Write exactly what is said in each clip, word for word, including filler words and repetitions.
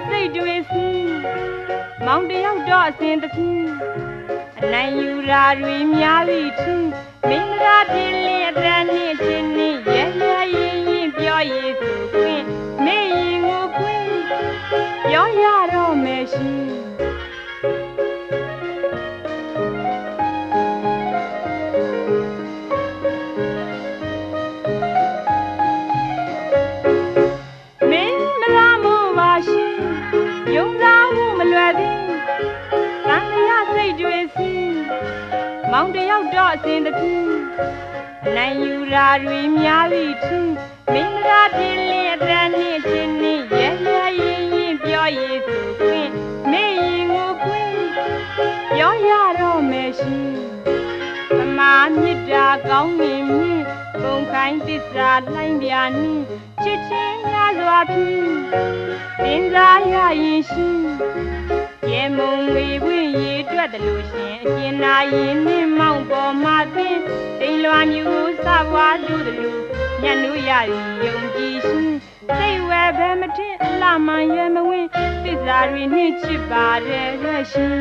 စိတ်တွေစီမောင်တယောက်တော့အစဉ်တဖြည်းအနိုင်ယူရာတွေများပြီးထင်းမင်းသားပြင်းလင်းအတန်းနဲ့ချင်းနဲ့ရဲရဲရင်ရင်ပြောရည်ဆိုခွင့်မေရင်ကိုခွင့်ပြောရတော့မယ်ရှင်မောင်တယောက်တော့အစဉ်တဖြည်းအနိုင်ယူရာတွေများပြီးထင်းမင်းသားပြင်းလင်းအတန်းနဲ့ချင်းနဲ့ရဲရဲရင်ရင်ပြောရည်ဆိုခွင့်မေရင်ကိုခွင့်ပြောရတော့မယ်ရှင်မမမြစ်တာကောင်းငင်မြင့်ပုံခိုင်းသစ္စာလှိုင်းပြာနှင်းချစ်ချင်းများစွာဖြင့်တင်စားရရင်ရှင်ရေမုံဝေဝင်းရေတွက်တယ်လို့ရှင်အကျဉ်းနာရင်နှင်းမောင်ပေါ်မှာသင်တိမ်လွာမျိုးစပွားလို့တယ်လို့ညံ့လို့ရရင်ယုံကြည်ရှင်စိတ်ဝဲဘဲမထင်အလှမှန်ရဲမဝင်းသစ္စာတွေနှင့်ချစ်ပါတယ်ရဲ့ရှင်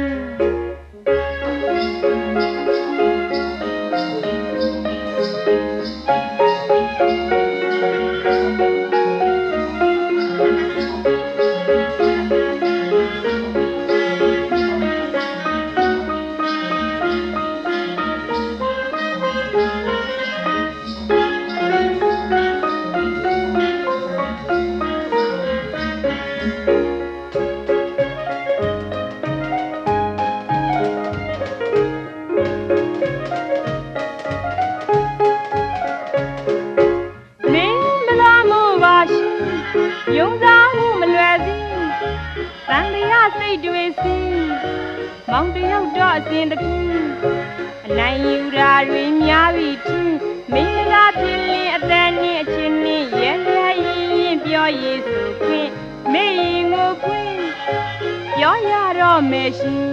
ယုံစားမှုမလွယ်သည်တန်တရားစိတ်တွေစီမောင်တယောက်တော့အစဉ်တဖြည်းအနိုင်ယူရာတွေများပြီးထင်းမင်းသားပြင်းလင်းအတန်းနဲ့အချင်းနဲ့ရဲရဲရင်ရင်ပြောရည်ဆိုခွင့်မေရင်ကိုခွင့်ပြောရတော့မယ်ရှင်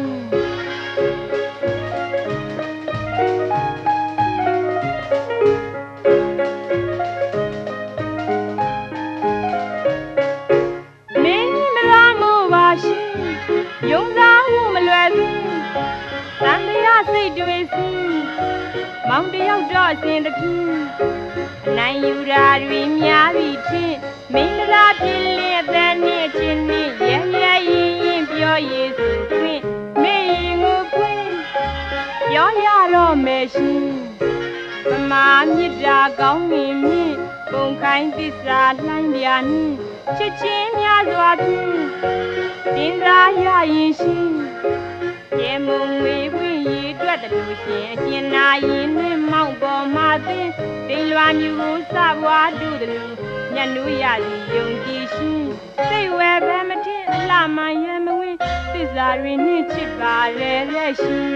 ယုံစားမှုမလွယ်သည်တန်တရားစိတ်တွေစီမောင်တယောက်တော့အစဉ်တဖြည်းအနိုင်ယူရာတွေများပြီးထင်းမင်းသားပြင်းလင်းအတန်းနဲ့ချင်းနဲ့ရဲရဲရင်ရင်ပြောရည်ဆိုခွင့်မေရင်ကိုခွင့်ပြောရတော့မယ်ရှင်မမမြစ်တာကောင်းငင်မြင့်ပုံခိုင်းသစ္စာလှိုင်းပြာနှင်းချစ်ချင်းများစွာဖြင့်တင်စားရရင်ရှင်ရေမုံဝေဝင်းရေတွက်တယ်လို့ရှင်အကျဉ်းနာရင်နဲ့မောင်ပေါ်မှာသင်တိမ်လွာမျိုးကိုစပွားတို့တယ်လို့ညံ့လို့ရသည်ယုံကြည်ရှင်စိတ်ဝဲဘဲမထင်အလှမှန်ရဲမဝင်းသစ္စာတွေနှင့်ချစ်ပါလေရဲ့ရှင်